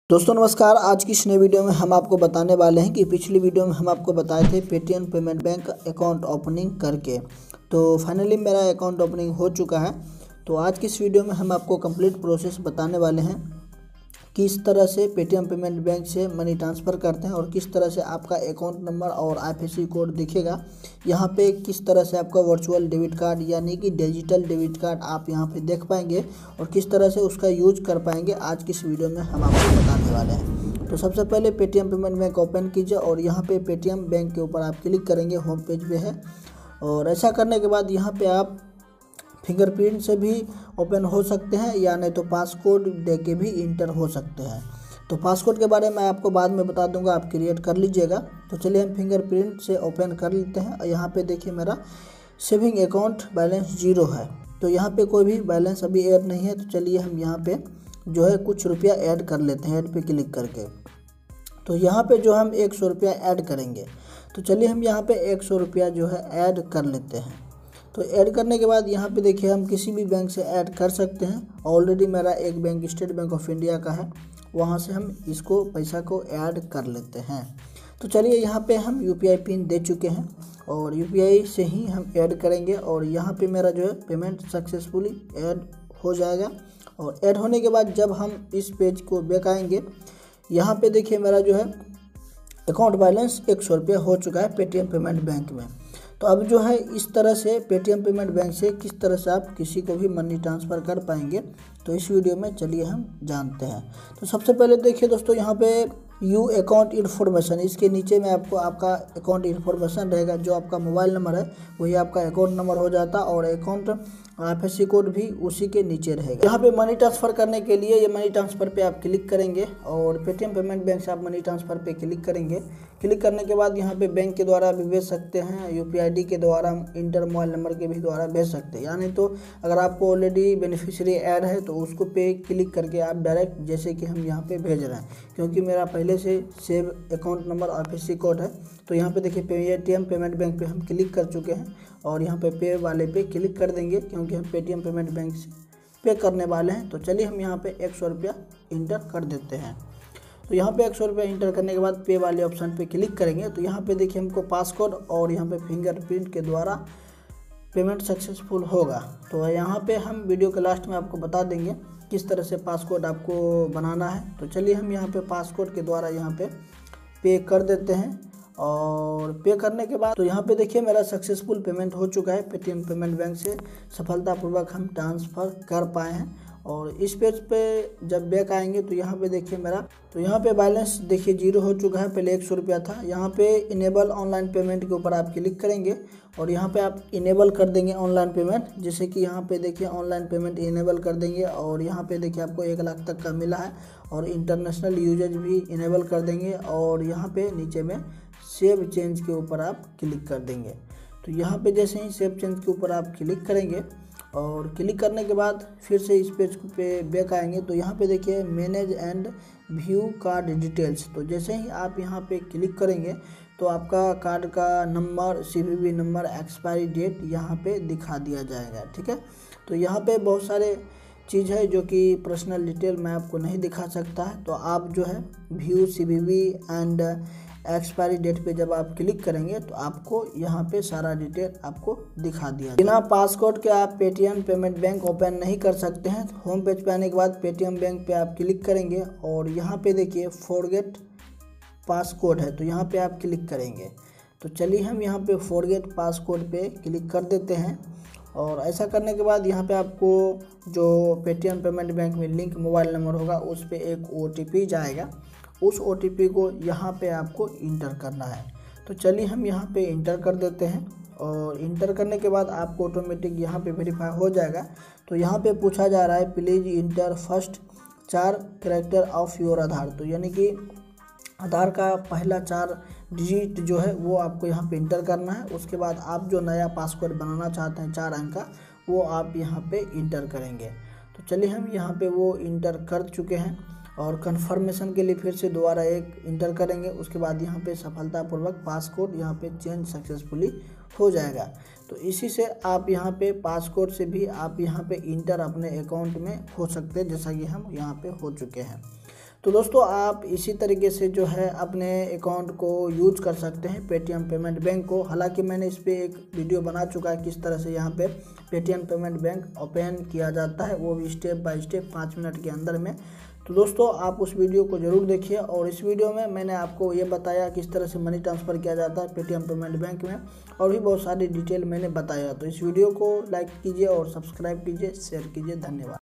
दोस्तों नमस्कार। आज की इस नई वीडियो में हम आपको बताने वाले हैं कि पिछली वीडियो में हम आपको बताए थे Paytm payment bank account opening करके, तो फाइनली मेरा अकाउंट ओपनिंग हो चुका है। तो आज की इस वीडियो में हम आपको कंप्लीट प्रोसेस बताने वाले हैं किस तरह से पेटीएम पेमेंट बैंक से मनी ट्रांसफ़र करते हैं और किस तरह से आपका अकाउंट नंबर और आईएफएससी कोड दिखेगा। यहाँ पे किस तरह से आपका वर्चुअल डेबिट कार्ड यानी कि डिजिटल डेबिट कार्ड आप यहाँ पे देख पाएंगे और किस तरह से उसका यूज कर पाएंगे, आज की इस वीडियो में हम आपको बताने वाले हैं। तो सबसे पहले पेटीएम पेमेंट बैंक ओपन कीजिए और यहाँ पे पेटीएम बैंक के ऊपर आप क्लिक करेंगे, होम पेज पे है। और ऐसा करने के बाद यहाँ पे आप फिंगरप्रिंट से भी ओपन हो सकते हैं या नहीं तो पासकोड दे के भी इंटर हो सकते हैं। तो पासकोड के बारे में आपको बाद में बता दूंगा, आप क्रिएट कर लीजिएगा। तो चलिए हम फिंगरप्रिंट से ओपन कर लेते हैं। यहाँ पे देखिए मेरा सेविंग अकाउंट बैलेंस 0 है, तो यहाँ पे कोई भी बैलेंस अभी ऐड नहीं है। तो चलिए हम यहाँ पे जो है कुछ रुपया ऐड कर लेते हैं, ऐड पे क्लिक करके। तो यहाँ पे जो हम 100 रुपया ऐड करेंगे, तो चलिए हम यहाँ पे 100 रुपया जो है ऐड कर लेते हैं। तो ऐड करने के बाद यहाँ पे देखिए हम किसी भी बैंक से ऐड कर सकते हैं। ऑलरेडी मेरा एक bank State Bank of India का है, वहाँ से हम इसको पैसा को ऐड कर लेते हैं। तो चलिए यहाँ पे हम यूपीआई पिन दे चुके हैं और यूपीआई से ही हम ऐड करेंगे और यहाँ पे मेरा जो है पेमेंट सक्सेसफुली ऐड हो जाएगा। और ऐड होने के बाद जब हम इस पेज को बैक आएंगे, यहाँ पे देखिए मेरा जो है अकाउंट बैलेंस 100 रुपया हो चुका है पेटीएम पेमेंट बैंक में। तो अब जो है इस तरह से पेटीएम पेमेंट बैंक से किस तरह से आप किसी को भी मनी ट्रांसफ़र कर पाएंगे, तो इस वीडियो में चलिए हम जानते हैं। तो सबसे पहले देखिए दोस्तों, यहाँ पे यू अकाउंट इन्फॉर्मेशन, इसके नीचे में आपको आपका अकाउंट इन्फॉर्मेशन रहेगा। जो आपका मोबाइल नंबर है वही आपका अकाउंट नंबर हो जाता और अकाउंट आईएफएससी कोड भी उसी के नीचे रहेगा। यहाँ पे मनी ट्रांसफ़र करने के लिए ये मनी ट्रांसफ़र पे आप क्लिक करेंगे और पेटीएम पेमेंट बैंक से आप मनी ट्रांसफ़र पे क्लिक करेंगे। क्लिक करने के बाद यहाँ पे बैंक के द्वारा भी भेज सकते हैं, यूपीआईडी के द्वारा, इंटर मोबाइल नंबर के भी द्वारा भेज सकते हैं। यानी तो अगर आपको ऑलरेडी बेनिफिशियरी ऐड है तो उसको पे क्लिक करके आप डायरेक्ट, जैसे कि हम यहाँ पे भेज रहे हैं, क्योंकि मेरा पहले से save account number IFSC code है। तो यहाँ पे देखिए पेटीएम पेमेंट बैंक पे हम क्लिक कर चुके हैं और यहाँ पे वाले पे क्लिक कर देंगे, क्योंकि हम पेटीएम पेमेंट बैंक से पे करने वाले हैं। तो चलिए हम यहाँ पे 100 रुपया इंटर कर देते हैं। तो यहाँ पे 100 रुपया इंटर करने के बाद पे वाले ऑप्शन पे क्लिक करेंगे। तो यहाँ पे देखिए हमको पासकोड और यहाँ पे फिंगरप्रिंट के द्वारा पेमेंट सक्सेसफुल होगा। तो यहाँ पे हम वीडियो के लास्ट में आपको बता देंगे किस तरह से पासकोड आपको बनाना है। तो चलिए हम यहाँ पे पासकोड के द्वारा यहाँ पे कर देते हैं और पे करने के बाद तो यहाँ पे देखिए मेरा सक्सेसफुल पेमेंट हो चुका है। पेटीएम पेमेंट बैंक से सफलतापूर्वक हम ट्रांसफ़र कर पाए हैं। और इस पेज पे जब बैक आएंगे तो यहाँ पे देखिए मेरा, तो यहाँ पे बैलेंस देखिए 0 हो चुका है। पहले 100 रुपया था। यहाँ पे इनेबल ऑनलाइन पेमेंट के ऊपर आप क्लिक करेंगे और यहाँ पे आप इनेबल कर देंगे ऑनलाइन पेमेंट, जैसे कि यहाँ पे देखिए ऑनलाइन पेमेंट इनेबल कर देंगे और यहाँ पे देखिए आपको 1 लाख तक का मिला है और इंटरनेशनल यूजेज भी इनेबल कर देंगे। और यहाँ पे नीचे में सेव चेंज के ऊपर आप क्लिक कर देंगे। तो यहाँ पे जैसे ही सेव चेंज के ऊपर आप क्लिक करेंगे और क्लिक करने के बाद फिर से इस पेज पे बैक आएंगे, तो यहाँ पे देखिए manage and view card details. तो जैसे ही आप यहाँ पे क्लिक करेंगे तो आपका कार्ड का number, CVV number, expiry date यहाँ पे दिखा दिया जाएगा। ठीक है। तो यहाँ पे बहुत सारे चीज़ है जो कि पर्सनल डिटेल मैं आपको नहीं दिखा सकता है। तो आप जो है view CVV and expiry date पे जब आप क्लिक करेंगे तो आपको यहाँ पे सारा डिटेल आपको दिखा दिया। बिना पासकोड के आप पेटीएम पेमेंट बैंक ओपन नहीं कर सकते हैं। होम पेज पे आने के बाद पेटीएम बैंक पे आप क्लिक करेंगे और यहाँ पे देखिए फॉरगेट पासकोड है, तो यहाँ पे आप क्लिक करेंगे। तो चलिए हम यहाँ पे फॉरगेट पासकोड पे क्लिक कर देते हैं और ऐसा करने के बाद यहाँ पे आपको जो पेटीएम पेमेंट बैंक में लिंक मोबाइल नंबर होगा उस पर एक OTP जाएगा। उस OTP को यहाँ पे आपको इंटर करना है। तो चलिए हम यहाँ पे इंटर कर देते हैं और इंटर करने के बाद आपको ऑटोमेटिक यहाँ पे वेरीफाई हो जाएगा। तो यहाँ पे पूछा जा रहा है please enter first 4 character of your Aadhaar. तो यानी कि आधार का पहला 4 डिजिट जो है वो आपको यहाँ पे इंटर करना है। उसके बाद आप जो नया पासवर्ड बनाना चाहते हैं 4 अंक का, वो आप यहाँ पे इंटर करेंगे। तो चलिए हम यहाँ पे वो इंटर कर चुके हैं और कंफर्मेशन के लिए फिर से दोबारा एक इंटर करेंगे। उसके बाद यहाँ पे सफलतापूर्वक पासकोड यहाँ पे चेंज सक्सेसफुली हो जाएगा। तो इसी से आप यहाँ पे पासकोड से भी आप यहाँ पे इंटर अपने अकाउंट में हो सकते हैं, जैसा कि हम यहाँ पे हो चुके हैं। तो दोस्तों आप इसी तरीके से जो है अपने अकाउंट को यूज कर सकते हैं पेटीएम पेमेंट बैंक को। हालांकि मैंने इस पर एक वीडियो बना चुका है किस तरह से यहाँ पे पेटीएम पेमेंट बैंक ओपन किया जाता है, वो भी स्टेप बाय स्टेप 5 मिनट के अंदर में। तो दोस्तों आप उस वीडियो को ज़रूर देखिए। और इस वीडियो में मैंने आपको ये बताया किस तरह से मनी ट्रांसफ़र किया जाता है पेटीएम पेमेंट बैंक में, और भी बहुत सारी डिटेल मैंने बताया। तो इस वीडियो को लाइक कीजिए और सब्सक्राइब कीजिए, शेयर कीजिए। धन्यवाद।